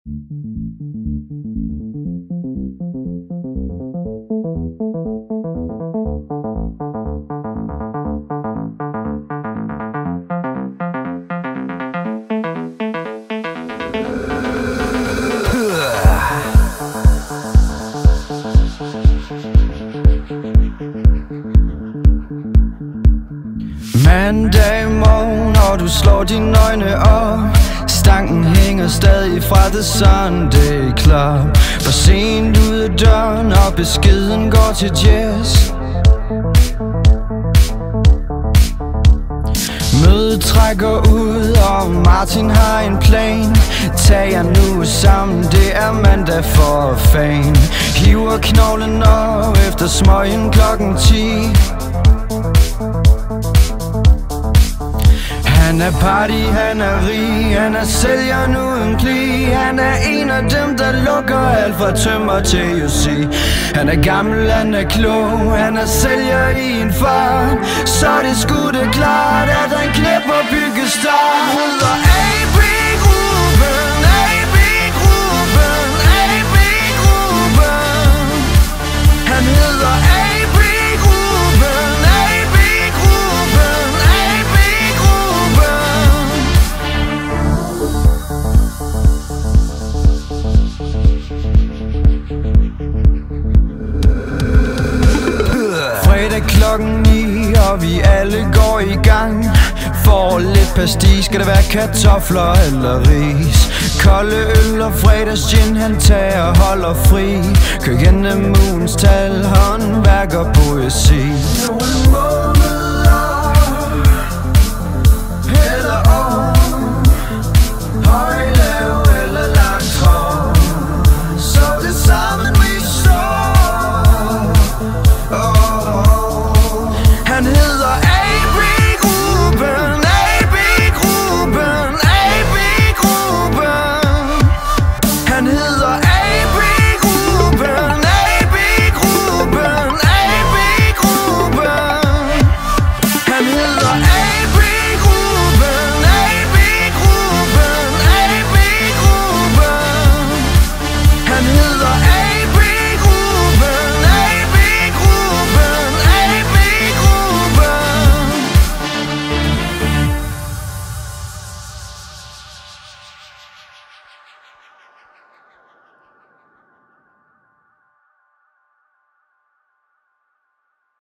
Mandag morgen, og du slår dine øjne op. Stanken hænger stadig fra The Sunday Club. For sent ud af døren, og beskeden går til Jess. Mødet trækker ud, og Martin har en plan. Tag jer nu sammen, det er mandag for fan. Hiver knoglen op efter smøgen klokken 10. Han er party, han er rig, han er sælgeren uden pli. Han er en af dem, der lukker alt fra tømmer til UC. Han er gammel, han er klog, han er sælger i en fart. Så det sgu det klart, at han knæpper byggestart. Han hedder AB Gruppen, AB Gruppen, AB Gruppen. Han hedder AB Gruppen, AB Gruppen, AB Gruppen. Fredag klokken 9, og vi alle går i gang. For lidt pastis, skal der være kartofler eller ris. Kolde øl og fredags gin, han tager og holder fri. Kør gennem ugens tal, håndværk og poesi. Nogle må